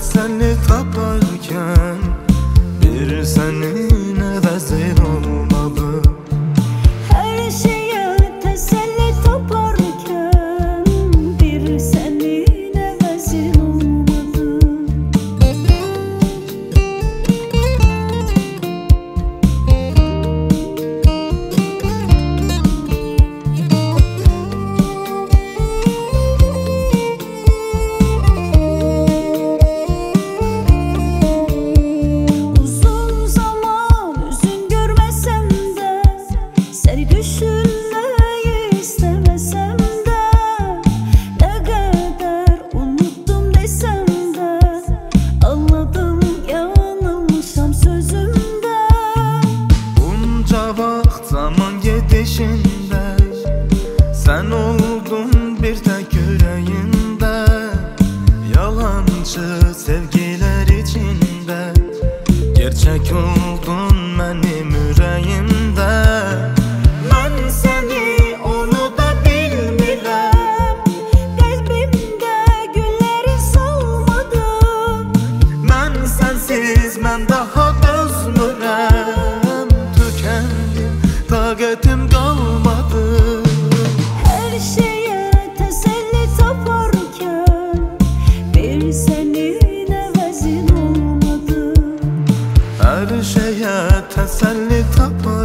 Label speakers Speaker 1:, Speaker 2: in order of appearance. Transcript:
Speaker 1: təsəlli taparkən bir sənin əvəzin olmalı.
Speaker 2: Hər şeyə təsəlli taparkən bir sənin əvəzin olmalı. Düşünmeyi istemesem de, ne kadar unuttum desem de, anladım yanılmışam sözümde.
Speaker 1: Bunca vaxt zaman gedişində sən oldun bir tək ürəyimdə, yalancı sevgilər içində gerçək oldun mənim ürəyimdə. Mən səni unuda bilmirəm,
Speaker 2: Qəlbimdə gülləri solmadım.
Speaker 1: mən sənsiz mən daha dözmürəm, tükəndim, taqətim qalmadı.
Speaker 2: Hər şeyə təsəlli taparkən bir sənin əvəzin olmadı.
Speaker 1: Hər şeyə təsəlli tapar